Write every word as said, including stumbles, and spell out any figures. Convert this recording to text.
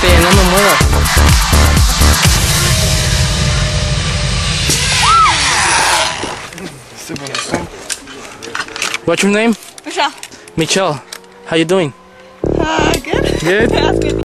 Muévete, no me muevas. What's your name? Michelle. Michelle. How you doing? Uh, good. Good? That's good.